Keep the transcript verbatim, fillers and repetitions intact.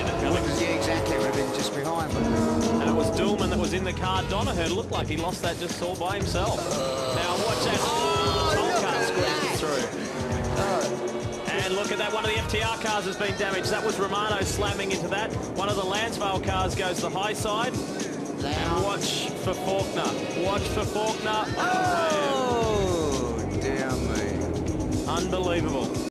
seen it coming. Yeah, exactly. Would have been just behind. But... And it was Dillman that was in the car. Donahue looked like he lost that just all by himself. Uh, now watch that. Oh, the top car squeezes through. Uh, and look at that. One of the F T R cars has been damaged. That was Romano slamming into that. One of the Lansvale cars goes the high side. And watch for Faulkner. Watch for Faulkner. Oh, oh dear me. Unbelievable.